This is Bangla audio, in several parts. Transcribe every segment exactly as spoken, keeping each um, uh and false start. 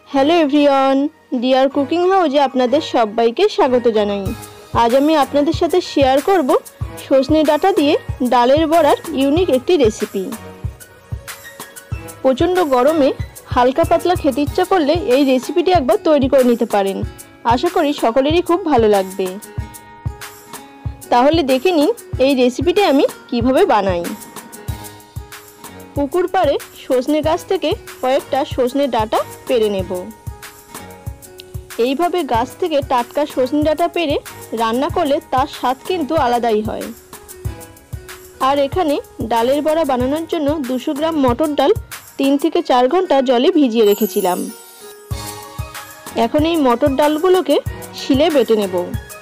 হ্যালো এভরিওয়ান, ডিয়ার কুকিং হাউজে আপনাদের সবাইকে স্বাগত জানাই। আজ আমি আপনাদের সাথে শেয়ার করব সজনে ডাঁটা দিয়ে ডালের বড়ার ইউনিক একটি রেসিপি। প্রচণ্ড গরমে হালকা পাতলা খেতে ইচ্ছা করলে এই রেসিপিটি একবার তৈরি করে নিতে পারেন। আশা করি সকলেরই খুব ভালো লাগবে। তাহলে দেখে নিন এই রেসিপিটি আমি কিভাবে বানাই। পুকুর পাড়ে সজনে গাছ থেকে কয়েকটা সজনে ডাঁটা পেড়ে নেব। এইভাবে গাছ থেকে টাটকা সজনে ডাঁটা পেড়ে রান্না করলে তার স্বাদ কিন্তু আলাদাই হয়। আর এখানে ডালের বড়া বানানোর জন্য দুশো গ্রাম মটর ডাল তিন থেকে চার ঘন্টা জলে ভিজিয়ে রেখেছিলাম। এখন এই মটর ডালগুলোকে শিলে বেটে নেব।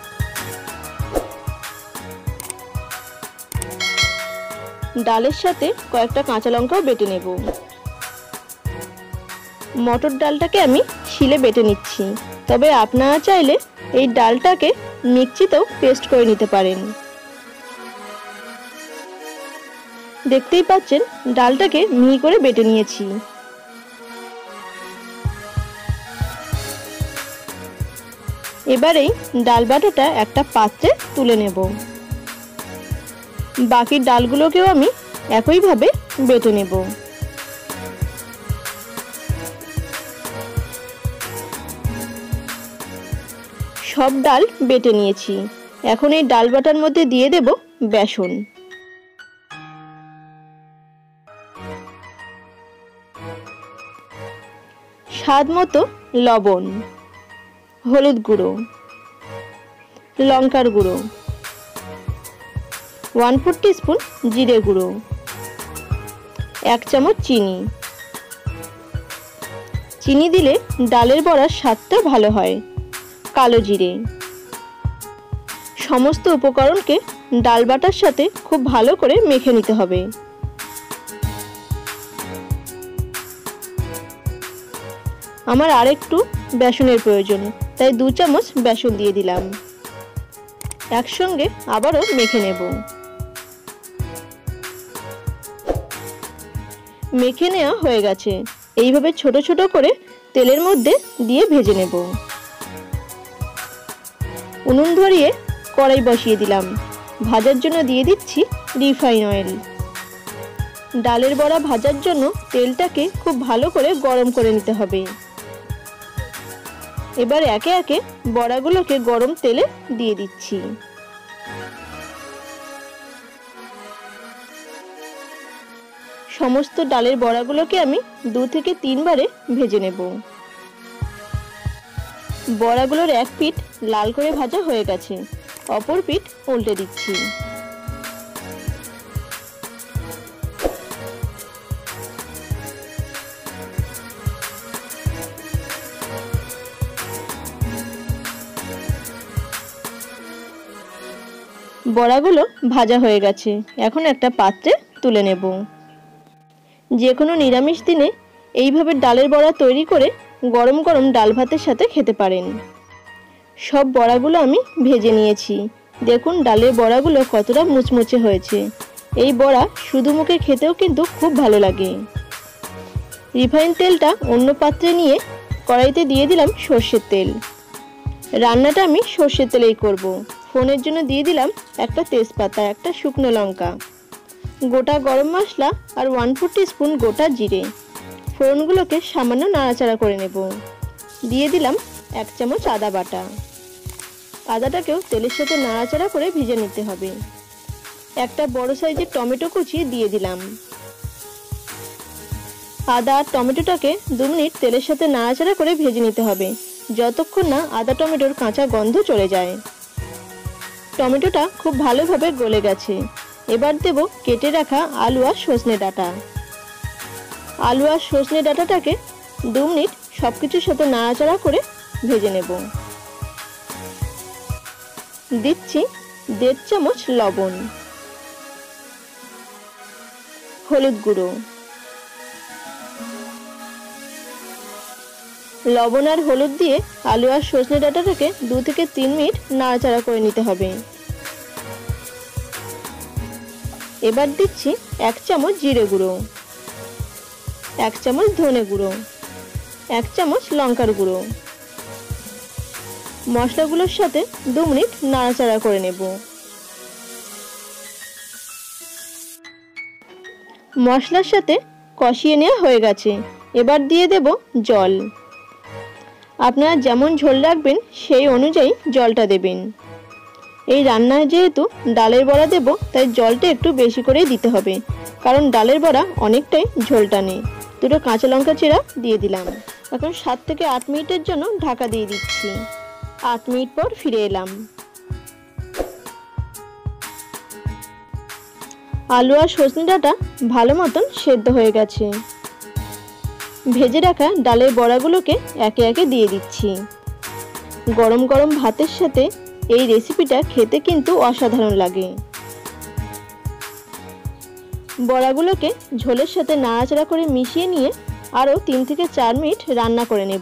ডালের সাথে কয়েকটা কাঁচা লঙ্কাও বেটে নেব। মটর ডালটাকে আমি শিলে বেটে নিচ্ছি, তবে আপনারা চাইলে এই ডালটাকে মিক্সিতেও পেস্ট করে নিতে পারেন। দেখতেই পাচ্ছেন ডালটাকে মিহি করে বেটে নিয়েছি। এবারেই ডাল বাটাটা একটা পাত্রে তুলে নেব। বাকি ডালগুলোকেও আমি একইভাবে বেটে নেব। সব ডাল বেটে নিয়েছি। এখন এই ডাল বাটার মধ্যে দিয়ে দেব বেসন, স্বাদ মতো লবণ, হলুদ গুঁড়ো, লঙ্কার গুঁড়ো, ওয়ান ফোর টিস্পুন জিরে গুঁড়ো, এক চামচ চিনি। চিনি দিলে ডালের বড়ার স্বাদটা ভালো হয়। কালো জিরে। সমস্ত উপকরণকে ডাল বাটার সাথে খুব ভালো করে মেখে নিতে হবে। আমার আরেকটু বেসনের প্রয়োজন, তাই দু চামচ বেসন দিয়ে দিলাম। একসঙ্গে আবারও মেখে নেব। মেখে নেওয়া হয়ে গেছে। এইভাবে ছোট ছোট করে তেলের মধ্যে দিয়ে ভেজে নেব। উনুন ধরিয়ে কড়াই বসিয়ে দিলাম। ভাজার জন্য দিয়ে দিচ্ছি রিফাইন অয়েল। ডালের বড়া ভাজার জন্য তেলটাকে খুব ভালো করে গরম করে নিতে হবে। এবার একে একে বড়াগুলোকে গরম তেলে দিয়ে দিচ্ছি। সমস্ত ডালের বড়াগুলোকে আমি দু থেকে তিনবারে ভেজে নেব। বড়াগুলোর এক পিঠ লাল করে ভাজা হয়ে গেছে, অপর পিঠ উল্টে দিচ্ছি। বড়াগুলো ভাজা হয়ে গেছে। এখন একটা পাত্রে তুলে নেব। যে কোনো নিরামিষ দিনে এইভাবে ডালের বড়া তৈরি করে গরম গরম ডাল ভাতের সাথে খেতে পারেন। সব বড়াগুলো আমি ভেজে নিয়েছি। দেখুন ডালের বড়াগুলো কতটা মুচমুচে হয়েছে। এই বড়া শুধু মুখে খেতেও কিন্তু খুব ভালো লাগে। রিফাইন তেলটা অন্য পাত্রে নিয়ে কড়াইতে দিয়ে দিলাম সর্ষের তেল। রান্নাটা আমি সর্ষের তেলেই করব। ফোনের জন্য দিয়ে দিলাম একটা তেজপাতা, একটা শুকনো লঙ্কা, গোটা গরম মশলা আর ওয়ান ফোর টিস্পুন গোটা জিরে। ফোড়নগুলোকে সামান্য নাড়াচাড়া করে নেব। দিয়ে দিলাম এক চামচ আদা বাটা। আদাটাকেও তেলের সাথে নাড়াচাড়া করে ভেজে নিতে হবে। একটা বড় সাইজের টমেটো কুচি দিয়ে দিলাম। আদা আর টমেটোটাকে দু মিনিট তেলের সাথে নাড়াচাড়া করে ভেজে নিতে হবে, যতক্ষণ না আদা টমেটোর কাঁচা গন্ধ চলে যায়। টমেটোটা খুব ভালোভাবে গলে গেছে। এবার দেব কেটে রাখা আলু আর সজনে ডাঁটা। আলু আর সজনে ডাঁটাটাকে দু মিনিট সবকিছুর সাথে নাড়াচাড়া করে ভেজে নেব। দিচ্ছি দেড় চামচ লবণ, হলুদ গুঁড়ো। লবণ আর হলুদ দিয়ে আলু আর সজনে ডাঁটাটাকে দু থেকে তিন মিনিট নাড়াচাড়া করে নিতে হবে। এবার দিচ্ছি এক চামচ জিরে গুঁড়ো, এক চামচ ধনে গুঁড়ো, এক চামচ লঙ্কার গুঁড়ো। মশলাগুলোর সাথে দু মিনিট নাড়াচাড়া করে নেব। মশলার সাথে কষিয়ে নেওয়া হয়ে গেছে, এবার দিয়ে দেব জল। আপনারা যেমন ঝোল রাখবেন সেই অনুযায়ী জলটা দেবেন। এই রান্নায় যেহেতু ডালের বড়া দেব তাই জলটা একটু বেশি করেই দিতে হবে, কারণ ডালের বড়া অনেকটাই ঝোল টানে। দুটো কাঁচা লঙ্কা চেরা দিয়ে দিলাম। এখন সাত থেকে আট মিনিটের জন্য ঢাকা দিয়ে দিচ্ছি। আট মিনিট পর ফিরে এলাম। আলু আর সজনে ডাঁটা ভালো মতন সেদ্ধ হয়ে গেছে। ভেজে রাখা ডালের বড়াগুলোকে একে একে দিয়ে দিচ্ছি। গরম গরম ভাতের সাথে এই রেসিপিটা খেতে কিন্তু অসাধারণ লাগে। বড়াগুলোকে ঝোলের সাথে নাড়াচাড়া করে মিশিয়ে নিয়ে আরও তিন থেকে চার মিনিট রান্না করে নেব।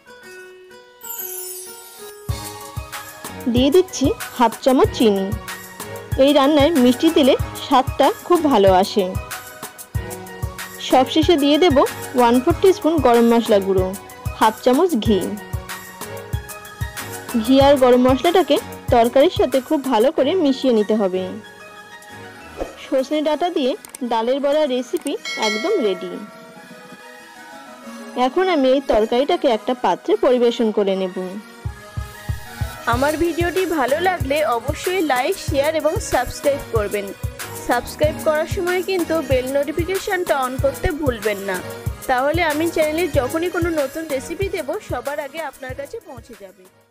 দিয়ে দিচ্ছি হাফ চামচ চিনি। এই রান্নায় মিষ্টি দিলে স্বাদটা খুব ভালো আসে। সবশেষে দিয়ে দেব ওয়ান ফোর টিস্পুন গরম মশলা গুঁড়ো, হাফ চামচ ঘি। ঘি আর গরম মশলাটাকে তরকারির সাথে খুব ভালো করে মিশিয়ে নিতে হবে। সজনে ডাঁটা দিয়ে ডালের বড়া রেসিপি একদম রেডি। এখন আমি এই তরকারিটাকে একটা পাত্রে পরিবেশন করে নেব। আমার ভিডিওটি ভালো লাগলে অবশ্যই লাইক, শেয়ার এবং সাবস্ক্রাইব করবেন। সাবস্ক্রাইব করার সময় কিন্তু বেল নোটিফিকেশনটা অন করতে ভুলবেন না, তাহলে আমি চ্যানেলে যখনই কোনো নতুন রেসিপি দেব সবার আগে আপনার কাছে পৌঁছে যাবে।